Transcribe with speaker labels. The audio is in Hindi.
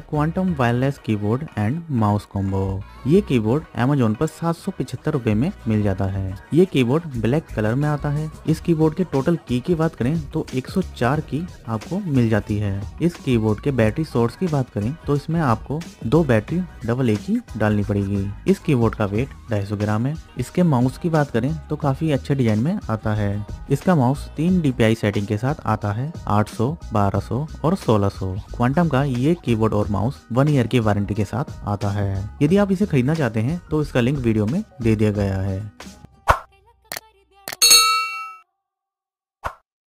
Speaker 1: Quantum wireless keyboard and mouse combo. ये कीबोर्ड अमेजोन पर 775 रुपए में मिल जाता है। ये कीबोर्ड ब्लैक कलर में आता है। इस कीबोर्ड के टोटल की बात करें तो 104 की आपको मिल जाती है। इस कीबोर्ड के बैटरी सोर्स की बात करें तो इसमें आपको 2 बैटरी डबल ए की डालनी पड़ेगी। इस कीबोर्ड का वेट 250 ग्राम है। इसके माउस की बात करें तो काफी अच्छे डिजाइन में आता है। इसका माउस 3 DPI सेटिंग के साथ आता है, 800, 1200 और 1600। क्वांटम का ये कीबोर्ड और माउस 1 ईयर की वारंटी के साथ आता है। यदि आप इसे खरीदना चाहते हैं तो इसका लिंक वीडियो में दे दिया गया है।